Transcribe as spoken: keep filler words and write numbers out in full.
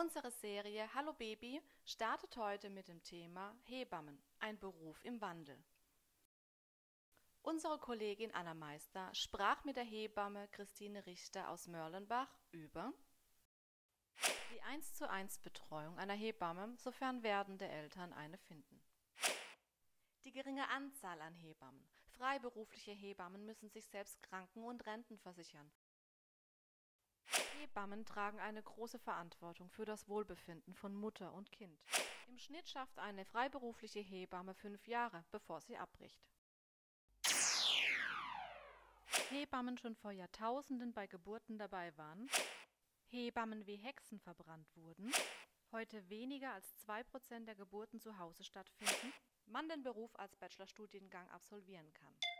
Unsere Serie Hallo Baby startet heute mit dem Thema Hebammen, ein Beruf im Wandel. Unsere Kollegin Anna Meister sprach mit der Hebamme Christine Richter aus Mörlenbach über die eins zu eins Betreuung einer Hebamme, sofern werdende Eltern eine finden. Die geringe Anzahl an Hebammen. Freiberufliche Hebammen müssen sich selbst Kranken- und Renten versichern. Hebammen tragen eine große Verantwortung für das Wohlbefinden von Mutter und Kind. Im Schnitt schafft eine freiberufliche Hebamme fünf Jahre, bevor sie abbricht. Hebammen schon vor Jahrtausenden bei Geburten dabei waren, Hebammen wie Hexen verbrannt wurden, heute weniger als zwei Prozent der Geburten zu Hause stattfinden, man den Beruf als Bachelorstudiengang absolvieren kann.